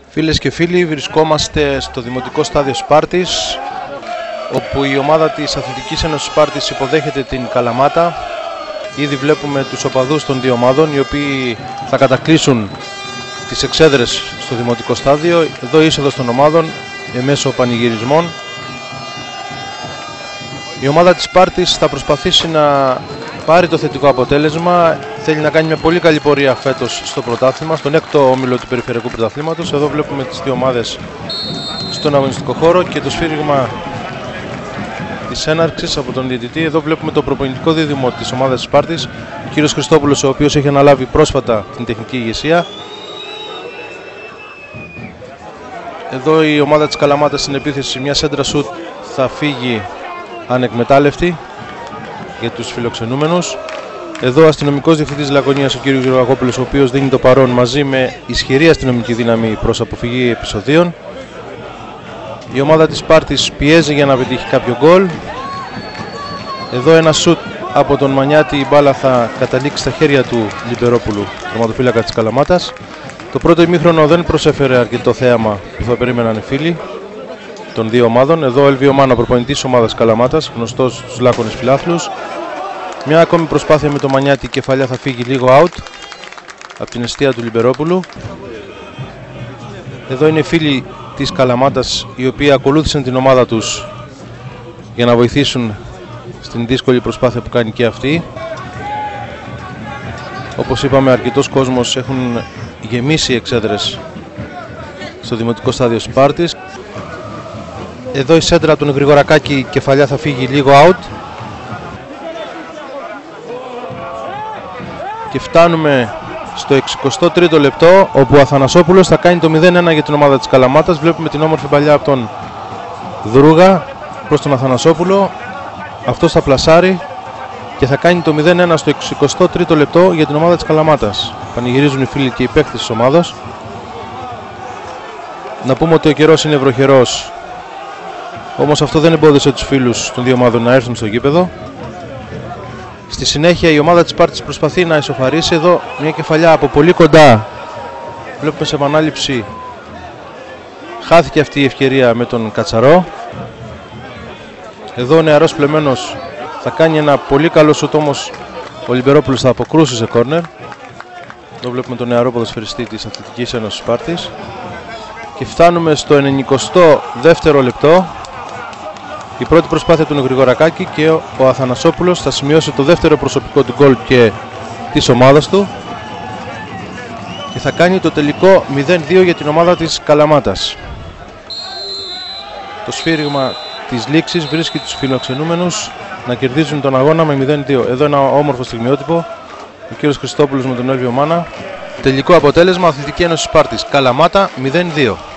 Φίλες και φίλοι, βρισκόμαστε στο Δημοτικό Στάδιο Σπάρτης, όπου η ομάδα της Αθλητικής Ένωσης Σπάρτης υποδέχεται την Καλαμάτα. Ήδη βλέπουμε τους οπαδούς των δύο ομάδων, οι οποίοι θα κατακλείσουν τις εξέδρες στο Δημοτικό Στάδιο. Εδώ η είσοδος των ομάδων μέσω πανηγυρισμών. Η ομάδα της Σπάρτης θα προσπαθήσει να πάρει το θετικό αποτέλεσμα. Θέλει να κάνει μια πολύ καλή πορεία φέτος στο πρωτάθλημα, στον έκτο όμιλο του Περιφερειακού Πρωταθλήματος. Εδώ βλέπουμε τις δύο ομάδες στον αγωνιστικό χώρο και το σφύριγμα της έναρξης από τον διαιτητή. Εδώ βλέπουμε το προπονητικό δίδυμο της ομάδας της Σπάρτης, ο κύριος Χριστόπουλος, ο οποίος έχει αναλάβει πρόσφατα την τεχνική ηγεσία. Εδώ η ομάδα της Καλαμάτας στην επίθεση, μια σέντρα σουτ θα φύγει ανεκμετάλλευτη για τους φιλοξενούμενους. Εδώ αστυνομικός διευθυντής Λακωνίας, ο κύριος Γεωργακόπουλος, ο οποίος δίνει το παρόν μαζί με ισχυρή αστυνομική δύναμη προς αποφυγή επεισοδίων. Η ομάδα της Σπάρτης πιέζει για να πετύχει κάποιο γκολ. Εδώ ένα σουτ από τον Μανιάτη, η μπάλα θα καταλήξει στα χέρια του Λιμπερόπουλου, τερματοφύλακα της Καλαμάτας. Το πρώτο ημίχρονο δεν προσέφερε αρκετό θέαμα που θα περίμεναν οι φίλοι των δύο ομάδων. Εδώ ο Ελβίο Μάνα, προπονητής της ομάδας Καλαμάτας, γνωστός στους Λάκωνες φιλάθλους. Μια ακόμη προσπάθεια με το Μανιάτη, η κεφαλιά θα φύγει λίγο out από την εστία του Λιμπερόπουλου. Εδώ είναι οι φίλοι της Καλαμάτας, οι οποίοι ακολούθησαν την ομάδα τους για να βοηθήσουν στην δύσκολη προσπάθεια που κάνει και αυτή. Όπως είπαμε, αρκετός κόσμος, έχουν γεμίσει εξέδρες στο Δημοτικό Στάδιο Σπάρτης. Εδώ η σέντρα του Γρηγορακάκη, η κεφαλιά θα φύγει λίγο out. Και φτάνουμε στο 63ο λεπτό, όπου ο Αθανασόπουλος θα κάνει το 0-1 για την ομάδα της Καλαμάτας. Βλέπουμε την όμορφη παλιά από τον Δρούγα προς τον Αθανασόπουλο. Αυτός θα πλασάρει και θα κάνει το 0-1 στο 63ο λεπτό για την ομάδα της Καλαμάτας. Πανηγυρίζουν οι φίλοι και οι παίκτες της ομάδας. Να πούμε ότι ο καιρός είναι βροχερός, όμως αυτό δεν εμπόδισε τους φίλους των δύο ομάδων να έρθουν στο γήπεδο. Στη συνέχεια η ομάδα της Σπάρτης προσπαθεί να ισοφαρίσει. Εδώ μια κεφαλιά από πολύ κοντά. Βλέπουμε σε επανάληψη. Χάθηκε αυτή η ευκαιρία με τον Κατσαρό. Εδώ ο νεαρός πλεμένος θα κάνει ένα πολύ καλό σουτ, όμως ο Λιμπερόπουλος θα αποκρούσει σε κόρνερ. Εδώ βλέπουμε τον νεαρό ποδοσφαιριστή της Αθλητικής Ένωσης Σπάρτης. Και φτάνουμε στο 92ο λεπτό. Η πρώτη προσπάθεια του Γρηγορακάκη και ο Αθανασόπουλος θα σημειώσει το δεύτερο προσωπικό του γκολ και της ομάδας του και θα κάνει το τελικό 0-2 για την ομάδα της Καλαμάτας. Το σφύριγμα της λήξης βρίσκει τους φιλοξενούμενους να κερδίζουν τον αγώνα με 0-2. Εδώ ένα όμορφο στιγμιότυπο, ο κύριος Χριστόπουλος με τον Έλβιο Μάνα. Τελικό αποτέλεσμα: Αθλητική Ένωση Σπάρτης Καλαμάτα 0-2.